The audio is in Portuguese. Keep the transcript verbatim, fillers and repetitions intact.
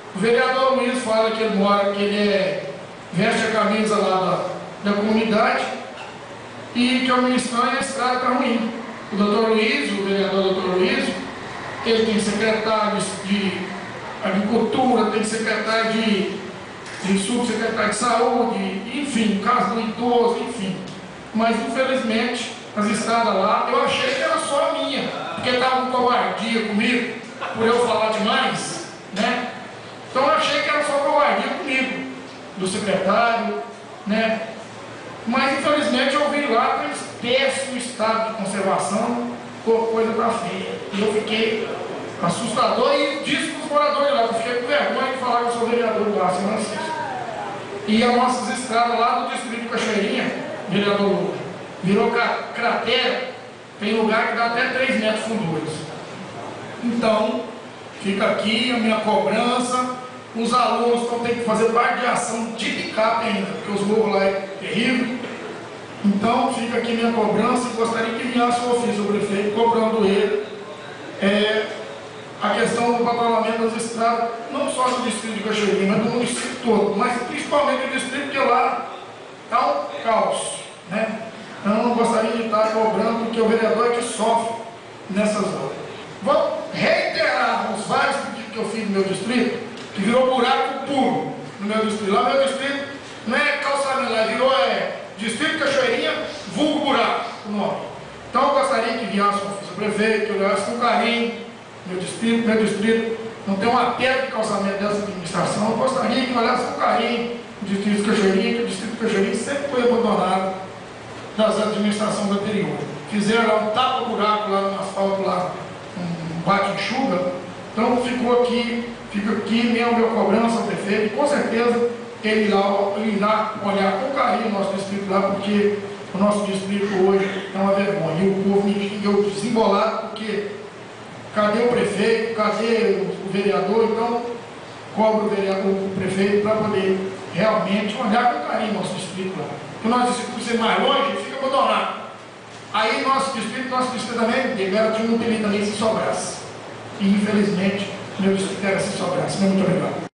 O vereador Luiz fala que ele mora, que ele é, veste a camisa lá da, da comunidade e que o estranho, a estrada está ruim. O doutor Luiz, o vereador doutor Luiz, ele tem secretário de agricultura, tem secretário de, de subsecretário de saúde, enfim, caso do idoso, enfim. Mas infelizmente as estradas lá, eu achei que era só a minha, porque estava com covardia comigo, por eu falar demais, né? Então eu achei que era só covardia comigo, do secretário, né? Mas infelizmente eu vi lá com esse péssimo estado de conservação, coisa para feia. E eu fiquei assustador e disse para os moradores lá, eu fiquei com vergonha de falar que eu sou vereador lá, São Francisco. E as nossas estradas lá do distrito de Cachoeirinha, vereador, virou cratera, tem lugar que dá até três metros fundores. Então, fica aqui a minha cobrança. Os alunos estão tendo que fazer parte de ação de picape ainda, porque os morros lá é terrível. Então, fica aqui minha cobrança e gostaria que enviasse o ofício ao prefeito, cobrando ele é, a questão do patrulhamento das estradas, não só do distrito de Cachoeirinha, mas do município todo, mas principalmente do distrito, porque lá está um caos, né? Então, eu não gostaria de estar cobrando, porque o vereador é que sofre nessas horas. Vamos reiterar os vários pedidos que eu fiz no meu distrito, que virou buraco puro no meu distrito. Lá no meu distrito não é calçamento, lá virou é, distrito Cachoeirinha, vulgo buraco, o nome. Então eu gostaria que viesse o ofício do prefeito, que olhasse com carinho meu distrito, meu distrito não tem uma pedra de calçamento dessa administração. Eu gostaria que olhasse com carinho o distrito Cachoeirinha, que o distrito Cachoeirinha sempre foi abandonado das administrações anteriores. Fizeram lá um tapa-buraco lá no asfalto, lá, um bate-enxuga. Então ficou aqui, fica aqui minha, minha cobrança ao prefeito, com certeza ele irá, ele irá olhar com carinho o nosso distrito lá, porque o nosso distrito hoje é uma vergonha. E o povo me deu desembolado, porque cadê o prefeito, cadê o, o vereador? Então, cobra o vereador, o prefeito, para poder realmente olhar com carinho o nosso distrito lá. Porque o nosso distrito, por ser mais longe, fica abandonado. Aí nosso distrito, nosso distrito também, Guerra tinha um também se sobrasse. E infelizmente, meu distrito era se sobrasse. Muito obrigado.